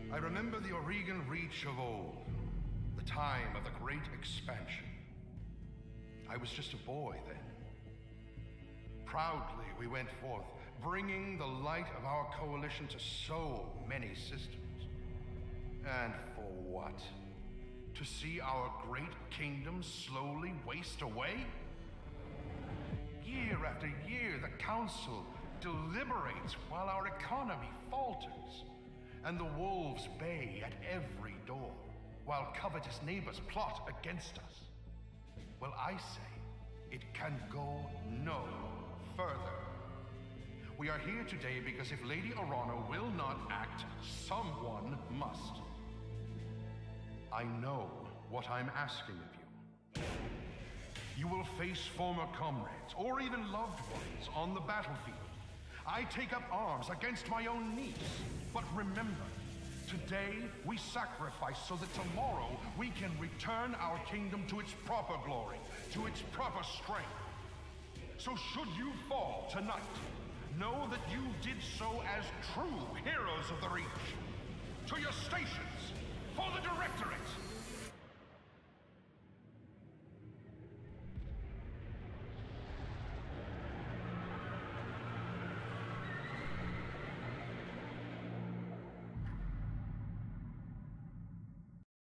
I remember the Oregon Reach of old, the time of the Great Expansion. I was just a boy then. Proudly we went forth, bringing the light of our coalition to so many systems. And for what? To see our great kingdom slowly waste away? Year after year, the Council deliberates while our economy falters, and the wolves bay at every door, while covetous neighbors plot against us. Well, I say, it can go no further. We are here today because if Lady Orana will not act, someone must. I know what I'm asking of you. You will face former comrades, or even loved ones, on the battlefield. I take up arms against my own niece. But remember, today we sacrifice so that tomorrow we can return our kingdom to its proper glory, to its proper strength. So should you fall tonight, know that you did so as true heroes of the Reach. To your stations, for the Directorate!